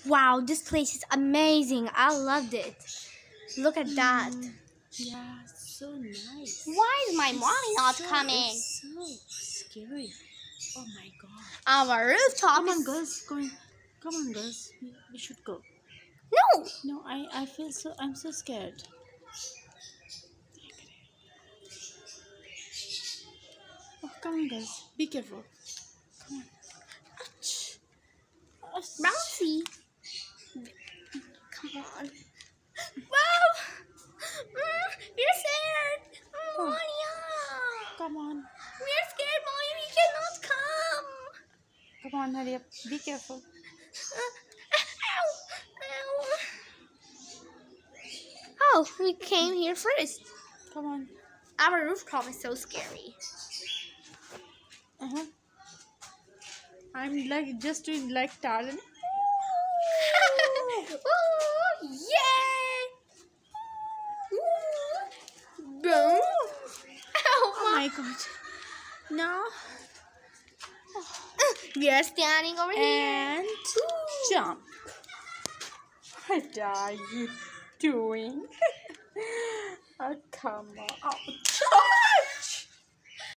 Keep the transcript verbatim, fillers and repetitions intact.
Wow, this place is amazing. I loved it. Look at that. Mm, yeah, so nice. Why is my mommy not so, coming? It's so scary. Oh my god. Our rooftop Come on, is... girls. Going. Come on, girls. We, we should go. No! No, I I feel so. I'm so scared. Oh, come on, guys. Be careful. Come on. Ouch. Ouch. Bouncy. Come on. Wow! Mm, we're scared. Mm, Oh. Monia. Come on. We're scared, Monia. We cannot come. Come on, hurry up. Be careful. Uh, ow, ow. Oh, we came here first. Come on. Our rooftop is so scary. Uh huh. I'm like just doing like talent. Ooh, yeah! Ooh. Boom! Oh Ow, my god. No. we are standing over here. And jump. What are you doing? Oh, come on. Oh.